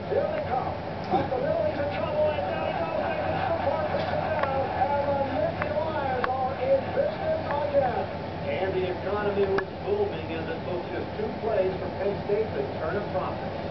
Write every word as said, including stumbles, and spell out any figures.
Here they come. Up the middle, he's in trouble, and down he goes. Nathan Stewart picks him down, and the Nittany Lions are in business again. And the economy was booming as it took just two plays for Penn State to turn a profit.